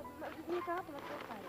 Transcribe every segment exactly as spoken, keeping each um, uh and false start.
Nikah apa selesai?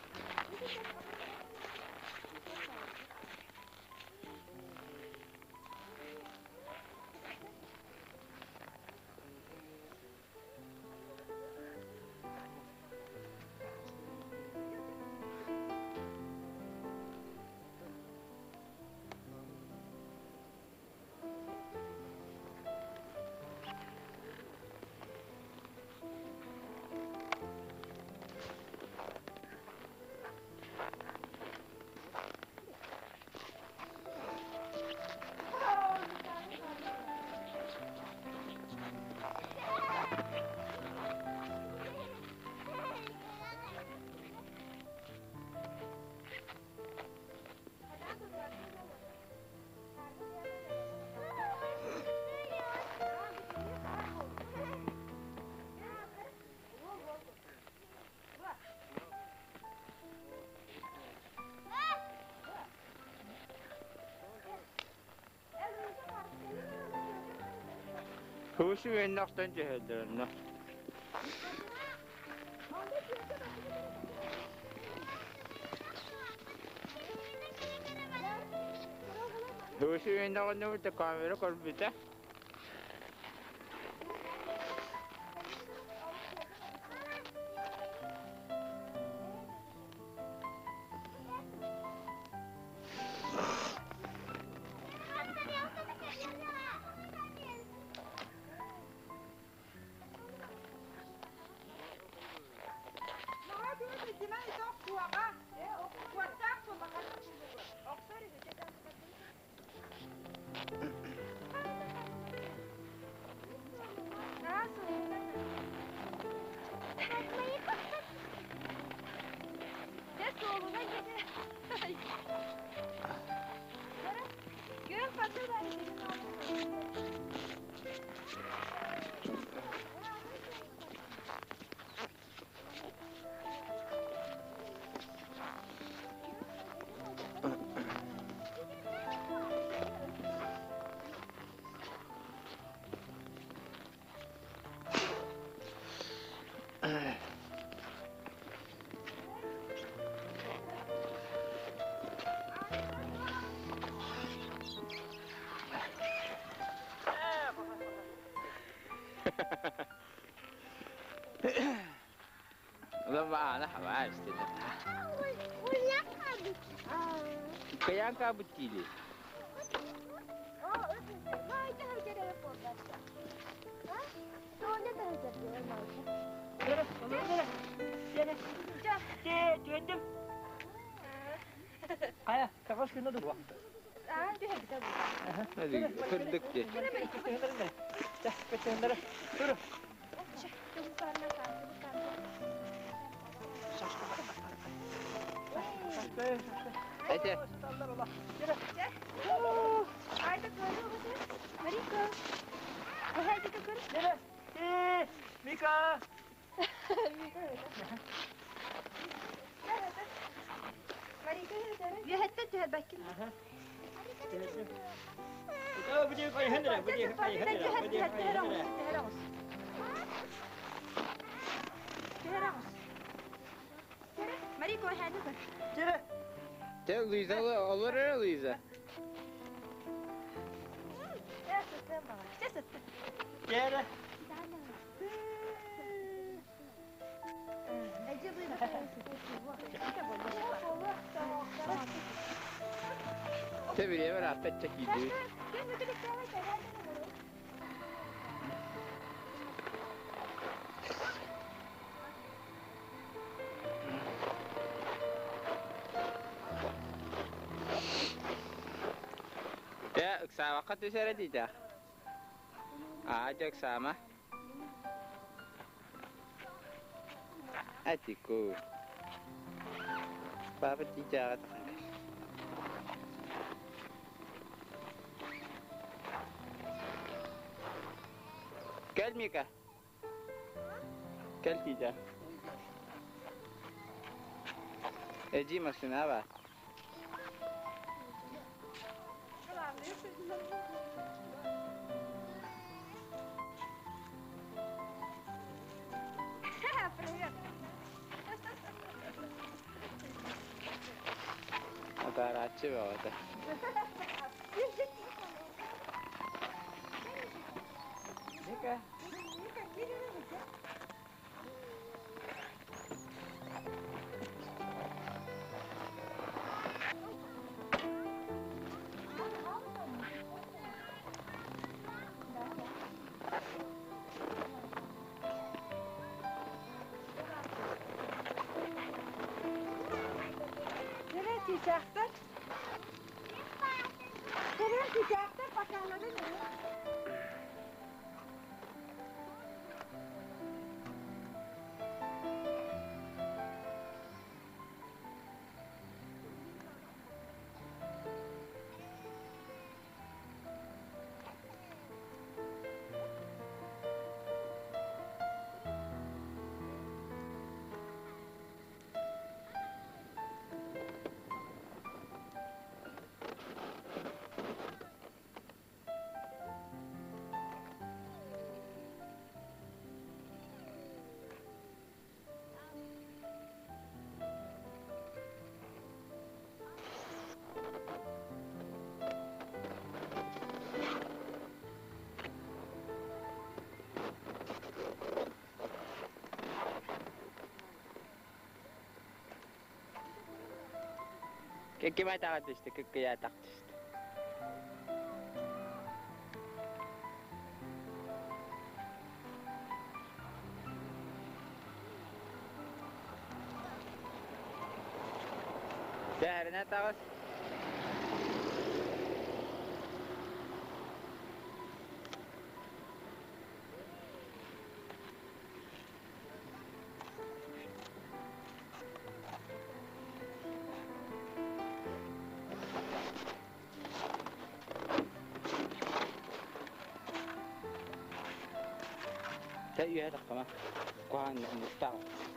Huşu endaktan cehellerine. Huşu endaktan ne bir kamera korbite. Ulan bana hava istedim. Uyan kabut. Kayan kabut değil. Aa, öyle. Haydi haydi telefonda. Ha? Sonra da hazırlıyor olmalı. Yürü, yürü, yürü. De, döndüm. Kaya, kakos kena dur. Aa, bir hadi tabii. Hadi kırdık de. Dah, pecenderah. Yürü. Çabuk karnına kalk, çabuk karnına. Hadi. Yürü. Haydi koydu musun? Mariko. Haydi koydu. Yürü. Eh, Mika. Mariko yürü. Bir hatta tüher bakın. Döndüm. Oh, bu dia kaya hendra, bu dia kaya hendra, bu dia kaya hendra. Mariko haydi koy. Yürü. De Luisa olur ya Luisa. Ya sıktım baba. Ya sıktım. Yürü. Ece buydu koyuyorsun. Tabii ya ben hafta çekildi. Ya sama ka tu sara dita. Ajak sama. Atiku. Papa tidak. Gel Mika. Gel tidak. Eci maksudnya apa? Saratçı be o da. Nika. Nereye çiçekler? Nereye çiçekler? Bakalım ne? Kiki mai takat işte, kiki ya taktı işte. Değerine takas. Tayo ya kama kuhan mustaq.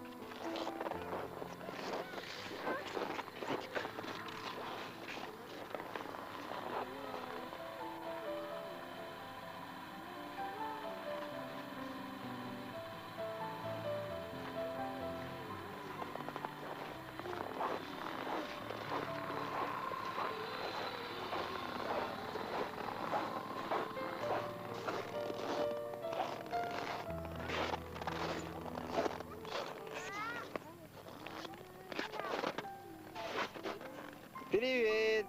Привет!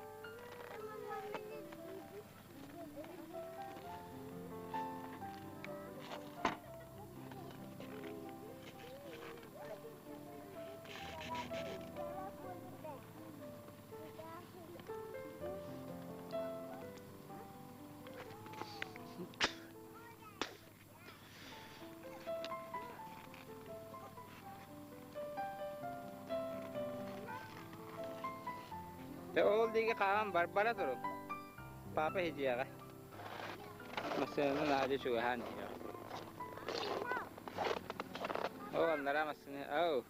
Ya oğul diye kahan barbara turu. Papa hijiya ka. Masaya na ali sugahan niya. Oh, nara masnya. Oh.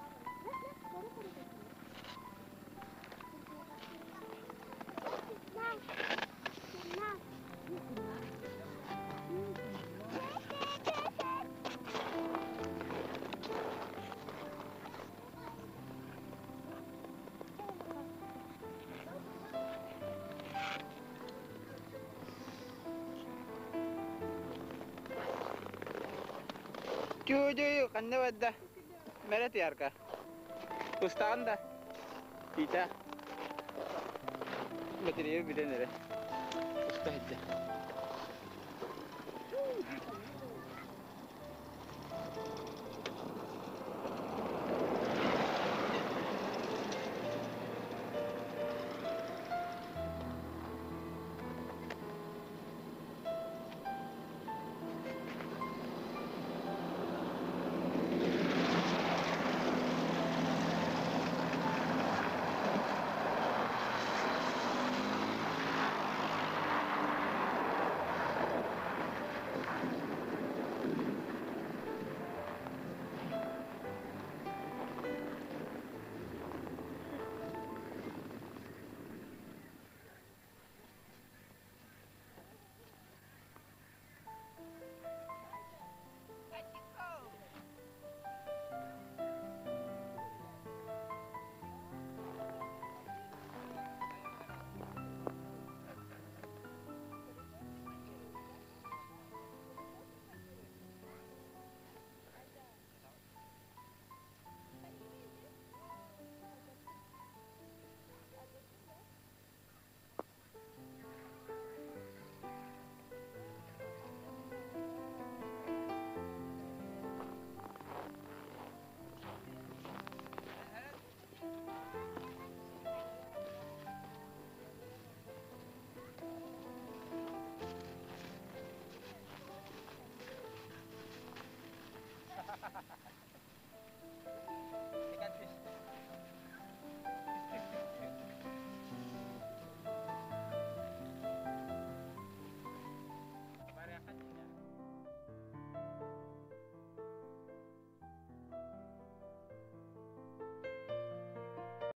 Cuy, kan na wadda. Meron tiyar ka. Pustakan da. Tita. Material bitin nila. Pusta hidda.